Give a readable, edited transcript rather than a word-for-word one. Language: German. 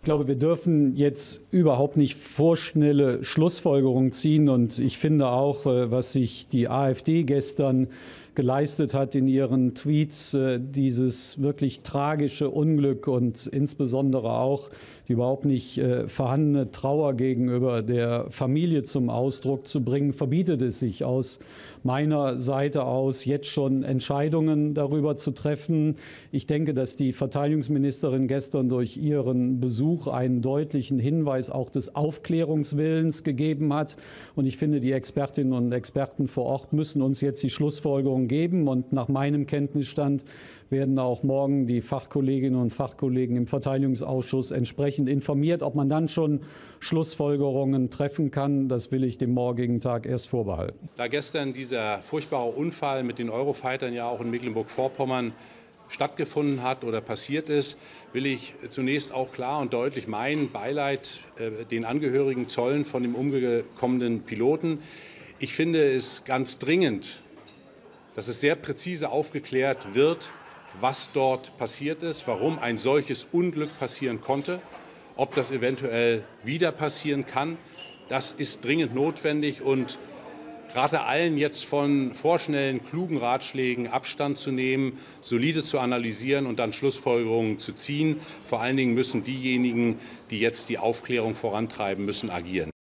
glaube, wir dürfen jetzt überhaupt nicht vorschnelle Schlussfolgerungen ziehen. Und ich finde auch, was sich die AfD gestern geleistet hat in ihren Tweets, dieses wirklich tragische Unglück und insbesondere auch die überhaupt nicht vorhandene Trauer gegenüber der Familie zum Ausdruck zu bringen, verbietet es sich aus meiner Seite aus, jetzt schon Entscheidungen darüber zu treffen. Ich denke, dass die Verteidigungsministerin gestern durch ihren Besuch einen deutlichen Hinweis auch des Aufklärungswillens gegeben hat. Und ich finde, die Expertinnen und Experten vor Ort müssen uns jetzt die Schlussfolgerung geben. Und nach meinem Kenntnisstand werden auch morgen die Fachkolleginnen und Fachkollegen im Verteidigungsausschuss entsprechend informiert. Ob man dann schon Schlussfolgerungen treffen kann, das will ich dem morgigen Tag erst vorbehalten. Da gestern dieser furchtbare Unfall mit den Eurofightern ja auch in Mecklenburg-Vorpommern stattgefunden hat oder passiert ist, will ich zunächst auch klar und deutlich mein Beileid den Angehörigen zollen von dem umgekommenen Piloten. Ich finde es ganz dringend, dass es sehr präzise aufgeklärt wird, was dort passiert ist, warum ein solches Unglück passieren konnte, ob das eventuell wieder passieren kann. Das ist dringend notwendig und rate allen jetzt von vorschnellen, klugen Ratschlägen Abstand zu nehmen, solide zu analysieren und dann Schlussfolgerungen zu ziehen. Vor allen Dingen müssen diejenigen, die jetzt die Aufklärung vorantreiben müssen, agieren.